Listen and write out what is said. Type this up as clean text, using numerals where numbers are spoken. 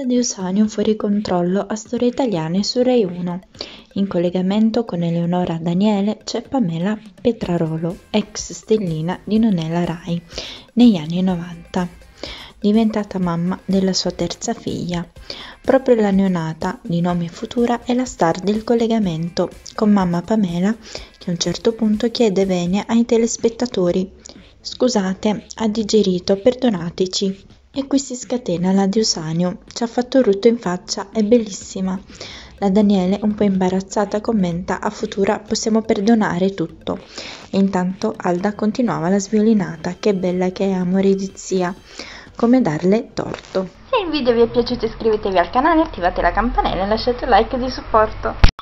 di Usanio fuori controllo a Storie Italiane su Rai 1. In collegamento con Eleonora Daniele c'è Pamela Petrarolo, ex stellina di Nonella Rai, negli anni 90, diventata mamma della sua terza figlia. Proprio la neonata, di nome Futura, è la star del collegamento, con mamma Pamela che a un certo punto chiede venia ai telespettatori. Scusate, ha digerito, perdonateci. E qui si scatena la di Usanio, ci ha fatto rutto in faccia, è bellissima. La Daniele, un po' imbarazzata, commenta: a Futura possiamo perdonare tutto. E intanto Alda continuava la sviolinata: che bella che è, amore di zia. Come darle torto. Se il video vi è piaciuto iscrivetevi al canale, attivate la campanella e lasciate un like di supporto.